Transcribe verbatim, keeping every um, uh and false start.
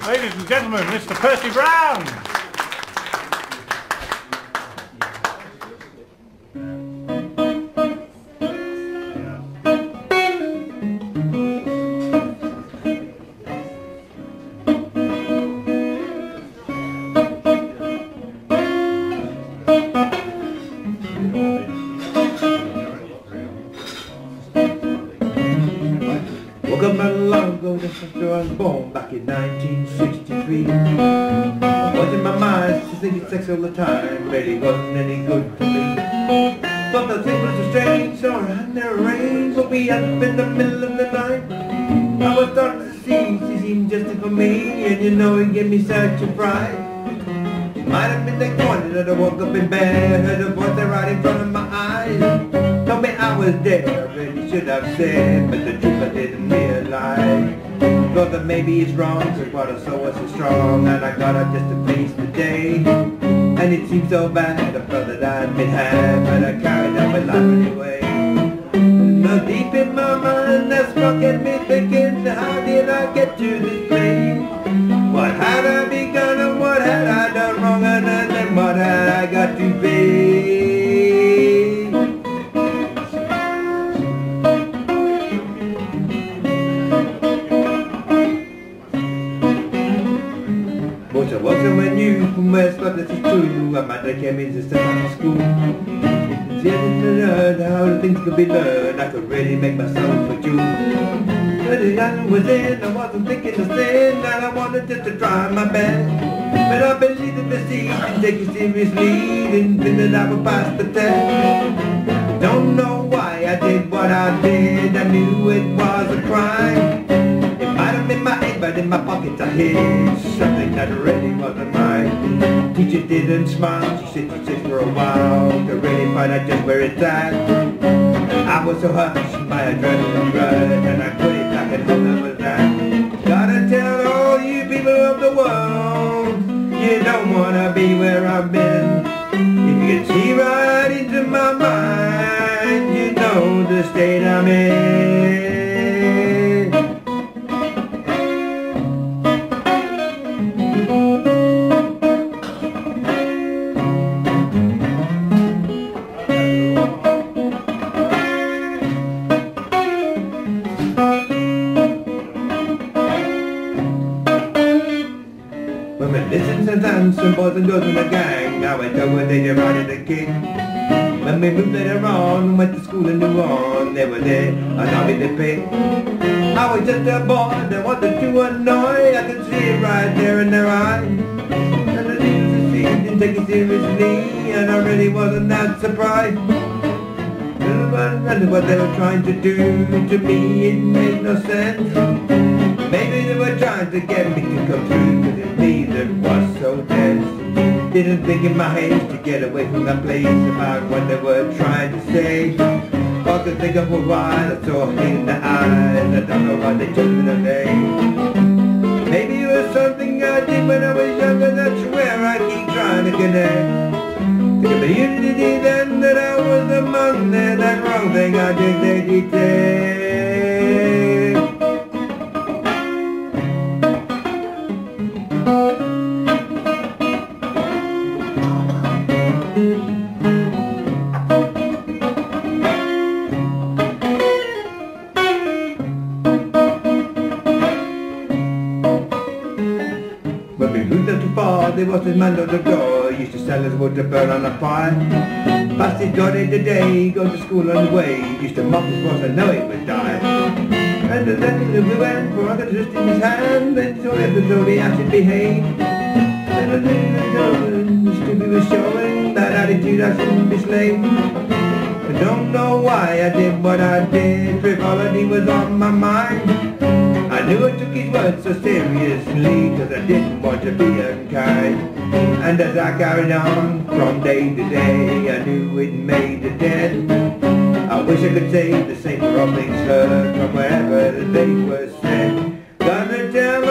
Ladies and gentlemen, Mister Percy Brown. Woke up not long ago just after I was born back in nineteen sixty-three. What's in my mind just thinking sex all the time really wasn't any good to me. Thought the thing was so strange, so I never arranged. Woke me up in the middle of the night. I was starting to see she seemed just for me, and you know it gave me such a fright. Might have been that morning that I woke up in bed, heard a voice there right in front of my eyes. Told me I was dead, I really should have said, but the truth I didn't realize. Thought that maybe it's wrong, cause what I saw was so strong, and I got up just to face the day. And it seemed so bad, I felt that I'd been had, but I carried on my life anyway. Now deep in my mind, that struck at me thinking, how did I get to this place? What had I begun and what had I done wrong, and then what had I got to face? But I was somewhere new from West, but this is true. My mother came in to start out of school. It's easy to learn how things could be learned. I could really make myself a Jew. But the young was in, I wasn't thinking of sin, and I wanted just to try my best. But I believed that the seed didn't take it seriously, didn't think that I would pass the test. Don't know why I did what I did, I knew it was a crime. It might have been my head, but in my pocket I hid something that really wasn't mine. Teacher didn't smile, she said she said for a while to really find out just where it's at. I was so hushed by adrenaline rush, and I quit it back at home, that was that. Gotta tell all you people of the world, you don't wanna be where I've been. If you can see right into my mind, you know the state I'm in. Women listen to dance and boys and girls in a gang. Now I know what they did right at the king. When we moved later on, went to school in New Orleans, they were there, and I made the pick. I was just a boy that wanted to annoy. I could see it right there in their eyes. And the leaders didn't take it seriously, and I really wasn't that surprised. And what they were trying to do to me, it made no sense. Maybe they were trying to get me to come through, cause in me that was so dense. Didn't think in my head to get away from that place about what they were trying to say. All I could think of for a while, I saw hate in the eyes, I don't know what they told me today. Maybe it was something I did when I was younger, that's where I keep trying to connect. The community then that I was among them, that wrong thing I did they detect. When we moved up too far, there was this man on the door, used to sell us wood to burn on a fire. Past his God in the day, going to school on the way, used to mock his boss, I know he would die. And then we went for I got just in his hand, then saw him to slowly I should behave. And I knew the stupid was showing that attitude I shouldn't be slave. I don't know why I did what I did, frivolity was on my mind. I knew I took his words so seriously, cause I didn't want to be unkind. And as I carried on from day to day, I knew it made a dent. I wish I could say the same for all things heard from wherever they were said. Gonna tell